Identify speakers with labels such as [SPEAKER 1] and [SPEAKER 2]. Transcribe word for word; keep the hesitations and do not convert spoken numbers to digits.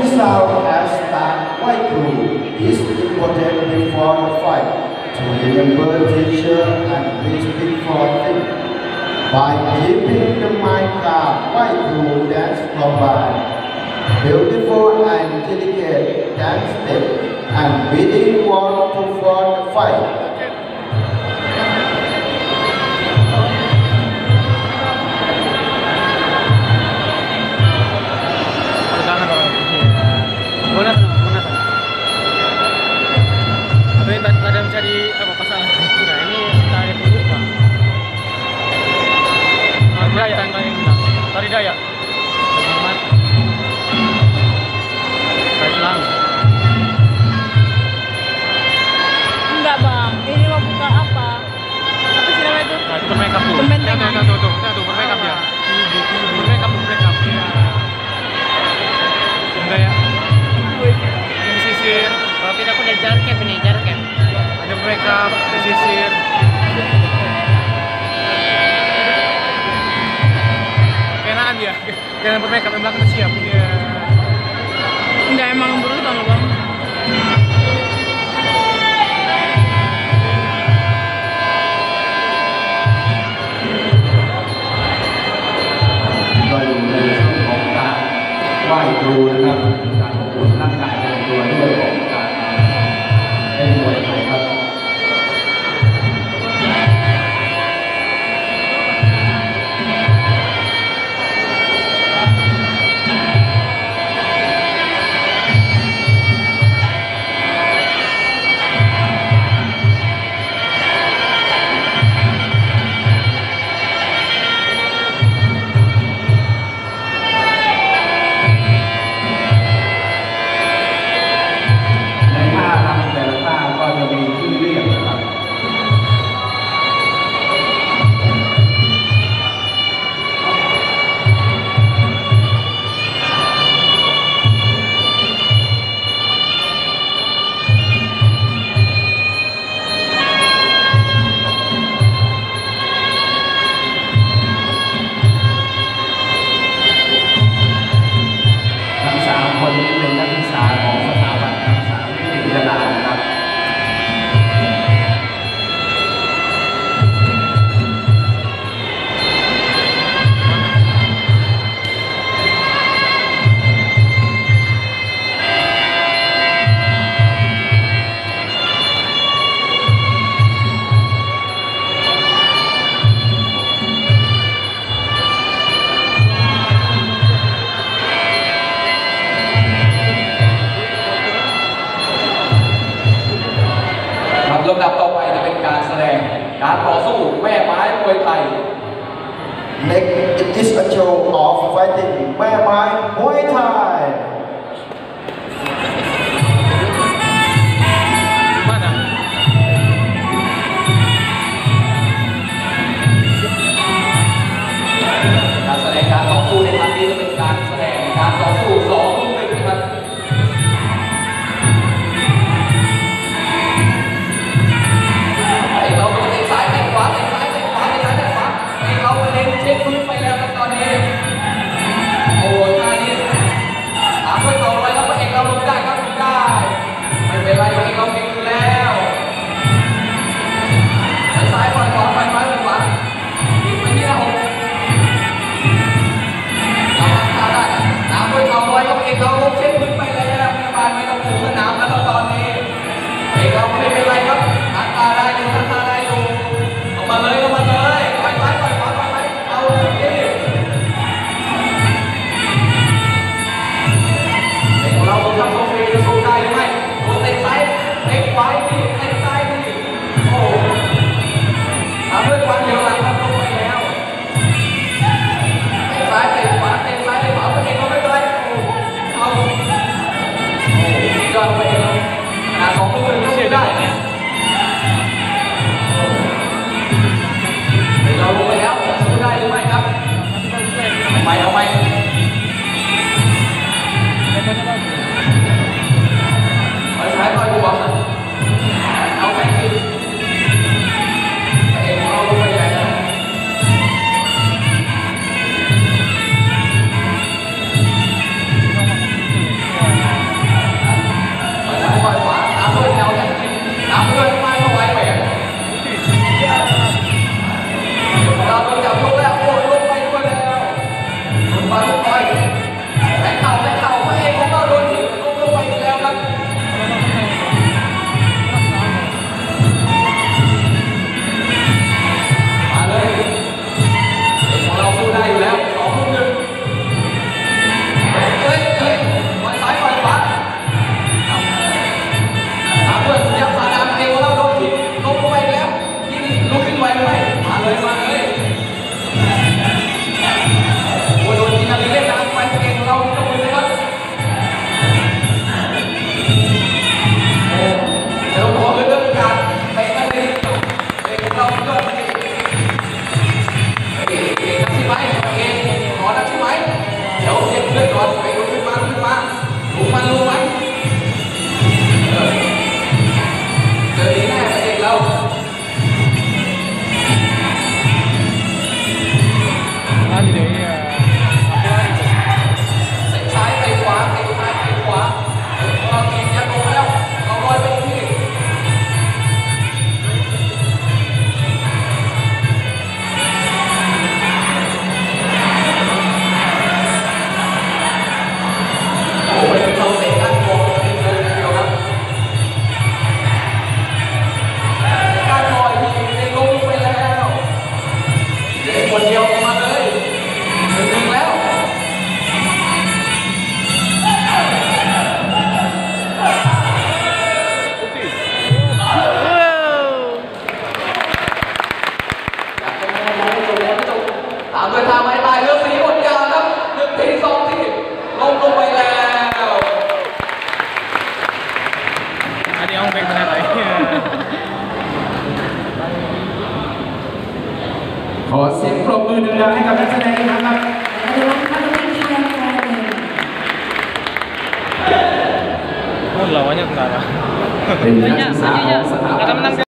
[SPEAKER 1] missile has that white crew is important before the fight to remember teacher and respect for them. By keeping the mind calm, white crew dance combine beautiful and delicate dance step and beating one to for the fight.
[SPEAKER 2] Ada mencari apa pasangan. Nah ini tari dulu pak. Tari daya, tari daya. Selamat. Tari selang.
[SPEAKER 3] Enggak bang, ini mau buka apa? Apa sih namanya itu?
[SPEAKER 2] Nah itu bermakeup tuh.
[SPEAKER 3] Pembentengan.
[SPEAKER 2] Tuh tuh tuh tuh tuh bermakeup dia. Bermakeup bermakeup. Enggak ya. Ini sisir. Kalau kita pun ada jarak cap ini, jarak cap. Ada makeup, sisir. Kenaan dia, kenaan bermakeup yang belakang siap. Iya.
[SPEAKER 3] Enggak emang berurutan loh bang.
[SPEAKER 1] ก็อยู่ในช่วงของการไหว้ครูนะครับการอบอุ่นร่างกายเป็นตัวด้วยของการเล่นมวยไทยครับลำดับต่อไปจะเป็นการแสดงการต่อสู้แม่ไม้มวยไทย Next it is a show of fighting แม่ไม้มวยไทยการแสดงการต่อสู้ในครั้งนี้จะเป็นการแสดงการต่อสู้สองรุ่นหนึ่งนะครับเราเตะซ้ายเตะขวาเตะซ้ายเตะขวาเตะซ้ายเตะขวาเราเล่นเช็คพื้นไปแล้วตอนนี้โอ้ยท่านี้ถามไปต่อไปแล้วพระเอกเราลงได้ครับลงได้ไม่เป็นไรพระเอกเราเก่งอยู่แล้วไปซ้ายไปขวาไปซ้ายไปขวาอีกไปที่หน้าหกเราทำได้ถามไปต่อไปพระเอกเราลงเช็คพื้นไปแล้วพยาบาลไม่ต้องผูกสนามแล้วตอนนี้พระเอกเราไม่เป็นไรครับทันตาได้อยู่ทันตาได้อยู่เอามาเลยเอามาเลยไปไปไปไปไปไปเอาที่เด็กของเราทำโซฟีจะสู้ได้หรือไม่โอ้เตะซ้ายเตะขวาที่เตะซ้ายที่โอ้ทำด้วยความเร็วหลังครับลงไปแล้วเตะซ้ายเตะขวาเตะซ้ายเตะขวาเองเราไม่เป็นไรโอ้เอาโอ้ยอดไปเองขนาดสองลูกเลยไม่เสียได้เราลงไปแล้วสู้ได้หรือไม่ครับทำไมทำไมไปซ้ายไปบวกเอาไปกินเองเราลงไปใหญ่
[SPEAKER 4] สียงปรบมือดังๆให้กับนักแสดงนะครับ
[SPEAKER 2] Oh, lawannya enggak lah.
[SPEAKER 4] เป็นนักศึกษาของสถาบัน